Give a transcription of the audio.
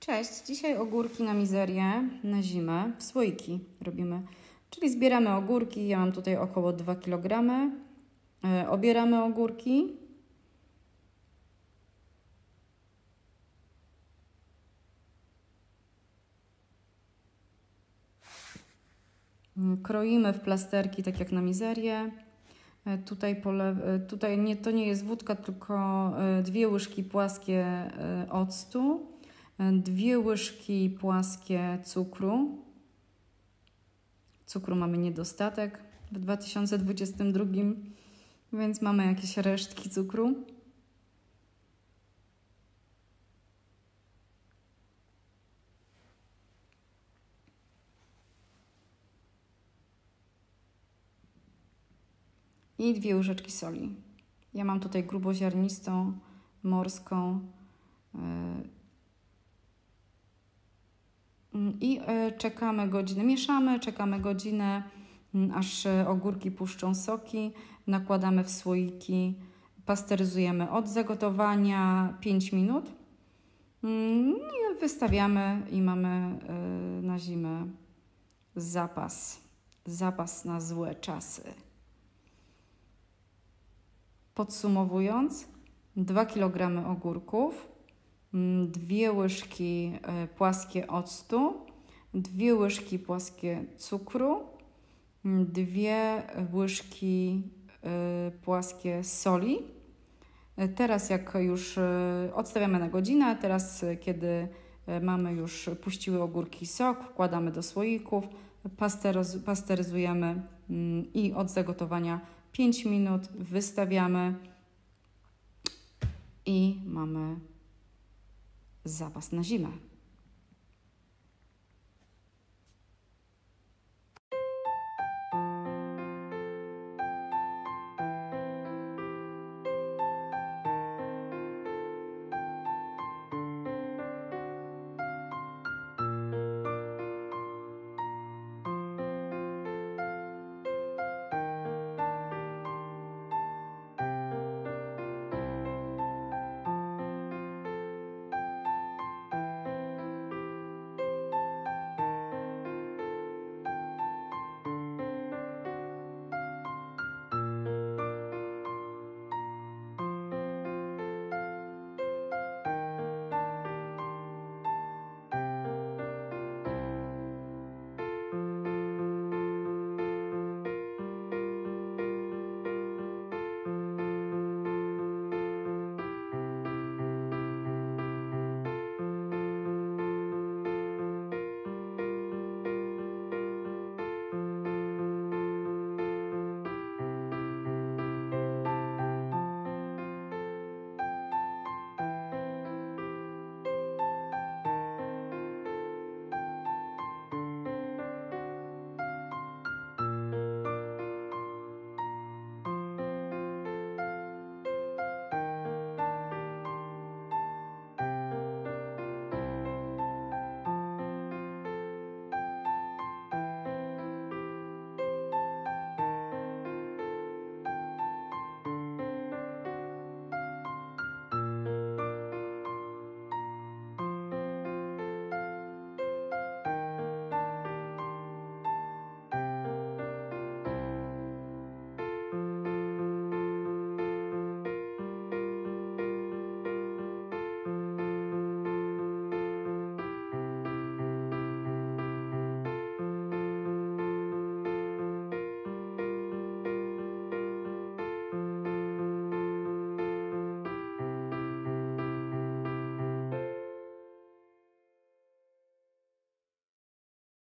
Cześć, dzisiaj ogórki na mizerię, na zimę, w słoiki robimy. Czyli zbieramy ogórki, ja mam tutaj około 2 kg. Obieramy ogórki. Kroimy w plasterki, tak jak na mizerię. Tutaj to nie jest wódka, tylko 2 łyżki płaskie octu, 2 łyżki płaskie cukru. Cukru mamy niedostatek w 2022, więc mamy jakieś resztki cukru. I 2 łyżeczki soli. Ja mam tutaj gruboziarnistą, morską. I czekamy godzinę, mieszamy, czekamy godzinę, aż ogórki puszczą soki. Nakładamy w słoiki, pasteryzujemy od zagotowania 5 minut. I wystawiamy i mamy na zimę zapas na złe czasy. Podsumowując, 2 kg ogórków, 2 łyżki płaskie octu, 2 łyżki płaskie cukru, 2 łyżki płaskie soli. Teraz jak już odstawiamy na godzinę, teraz kiedy mamy już puściły ogórki sok, wkładamy do słoików, pasteryzujemy i od zagotowania 5 minut wystawiamy i mamy zapas na zimę.